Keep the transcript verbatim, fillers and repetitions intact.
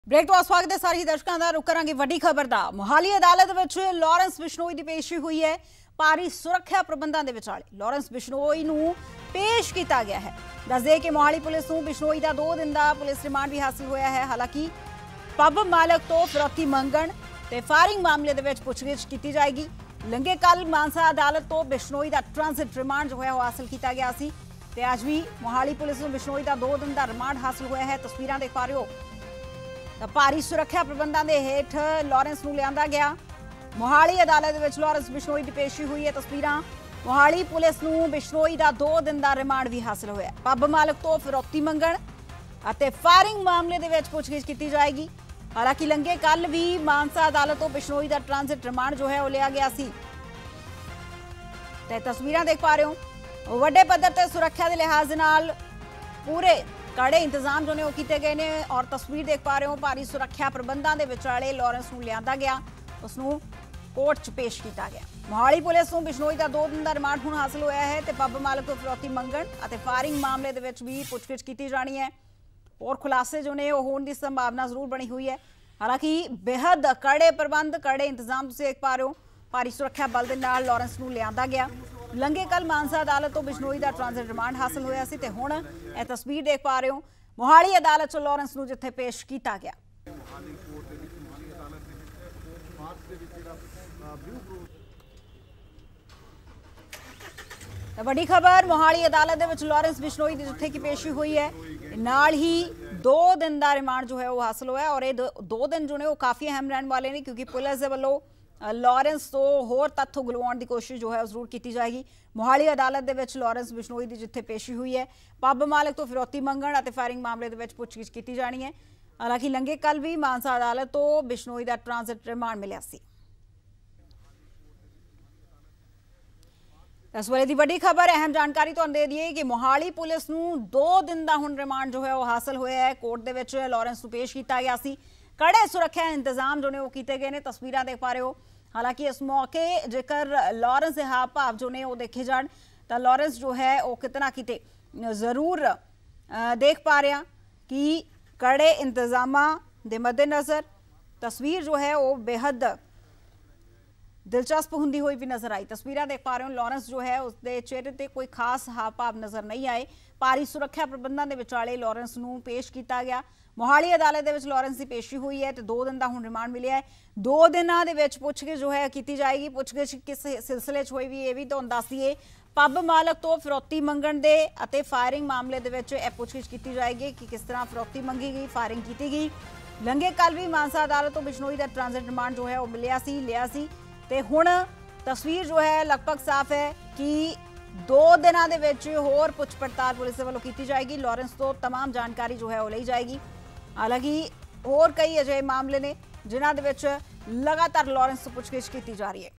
Break तो स्वागत है सारे ही दर्शकों का। रुक करांगे वड्डी खबर दा। मोहाली अदालत विच लॉरेंस बिश्नोई की पेशी हुई है। भारी सुरक्षा प्रबंधों के विचाले लॉरेंस बिश्नोई नूं पेश किया गया है। दस दे कि मोहाली पुलिस नूं बिश्नोई का दो दिन का पुलिस रिमांड भी हासिल होया है। हालांकि पब मालक तो फिरौती मंगण ते फायरिंग मामले दे विच पुछगिछ की जाएगी। लंघे कल मानसा अदालत तो बिश्नोई का ट्रांजिट रिमांड जो है हासिल किया गया सी ते अज भी मोहाली पुलिस नूं बिश्नोई का दो दिन का रिमांड हासिल होया है। तस्वीरां देख पा रहे हो। भारी सुरक्षा प्रबंधों के हेठ लॉरेंस नूं लिआंदा गया। मोहाली अदालत विच लॉरेंस बिश्नोई की पेशी हुई है। तस्वीरां मोहाली पुलिस नूं बिश्नोई का दो दिन का रिमांड भी हासिल होया। पब मालक तो फिरौती मंगण अते फायरिंग मामले दे विच पुछगिछ की जाएगी। हालांकि लंघे कल भी मानसा अदालत तो बिश्नोई का ट्रांजिट रिमांड जो है वो लिया गया सी। ते तस्वीरां देख पा रहे हो। वड्डे पद्धर ते सुरक्षा के लिहाज नाल पूरे कड़े इंतजाम जो ने वो किए गए ने और तस्वीर देख पा रहे हो। भारी सुरक्षा प्रबंधों के विचाले लॉरेंस नूं लिआंदा गया, उसनूं कोर्ट च पेश किया गया। मोहाली पुलिस नूं बिश्नोई का दो दिन का रिमांड हुण हासिल होया है ते पब मालक तो फिरौती मंगण अते फायरिंग मामले दे विच भी पुछगिछ की जानी है और खुलासे जो ने वो होने की संभावना जरूर बनी हुई है। हालांकि बेहद कड़े प्रबंध कड़े इंतजाम तुसीं देख पा रहे हो। भारी सुरक्षा बल दे नाल लॉरेंस नूं लिआंदा गया। लंघे कल मानसा अदालत तो बिश्नोई का ट्रांजिट रिमांड हासिल होया सी ते हुण यह तस्वीर देख पा रहे हो। मोहाली अदालत च लॉरेंस नूं जिथे पेश किया गया। बड़ी खबर मोहाली अदालत दे विच लॉरेंस बिश्नोई की जिथे की पेशी हुई है। नाल ही दो दिन का रिमांड जो है वो हासिल होया और ये दो दिन जो ने वो काफ़ी अहम रहने वाले ने क्योंकि पुलिस के वालों लॉरेंस तो होर तत्थ उगलवाउण की कोशिश जो है जरूर की जाएगी। मोहाली अदालत दे विच लॉरेंस बिश्नोई की जिथे पेशी हुई है। पब मालक तो फिरौती मंगण अते फायरिंग मामले दे विच पुछगिछ की जानी है। हालांकि लंघे कल भी मानसा अदालत तो बिश्नोई का ट्रांजिट रिमांड मिलिया सी। इस वेले की वड्डी खबर अहम जानकारी तुहानूं दे दईए कि मोहाली पुलिस नूं दो दिन का हुण रिमांड जो है वो हासिल होया है। कोर्ट दे विच लॉरेंस नूं पेश किया गया सी। कड़े सुरक्षा इंतजाम जो ने वो किए गए ने। तस्वीरां देख पा रहे हो। हालांकि इस मौके जेकर लॉरेंस के हाव भाव जो ने वो देखे जान तो लॉरेंस जो है वो कितना किते जरूर देख पा रहे हैं कि कड़े इंतजामां दे मद्देनज़र तस्वीर जो है वो बेहद दिलचस्प हुंदी हुई भी नजर आई। तस्वीरां देख पा रहे हो। लॉरेंस जो है उसके चेहरे पर कोई खास हाव भाव नजर नहीं आए। भारी सुरक्षा प्रबंधों के विचाले लॉरेंस नूं पेश किया गया। मोहाली अदालत दे विच लॉरेंस की पेशी हुई है तो दो दिन का हुण रिमांड मिलिया है। दो दिनों के विच पुछगिछ जो है की जाएगी। पुछगिछ किस सिलसिले च होई भी ये भी तुहानूं दस दईए। पब मालक तो फिरौती मंगण दे अते फायरिंग मामले दे विच यह पुछगिछ की जाएगी कि किस तरह फिरौती मंगी गई, फायरिंग की गई। लंघे कल भी मानसा अदालत तो बिश्नोई का ट्रांजिट रिमांड जो है वो मिलिया सी लिया सी ते हुण तस्वीर जो है लगभग साफ है कि दो दिनों के विच होर पुछ पड़ताल पुलिस वालों की जाएगी। लॉरेंस तो तमाम जानकारी जो है वो ली जाएगी। हालांकि होर कई अजिहे मामले ने जिन्हां दे विच लगातार लॉरेंस तो पुछगिछ की जा रही है।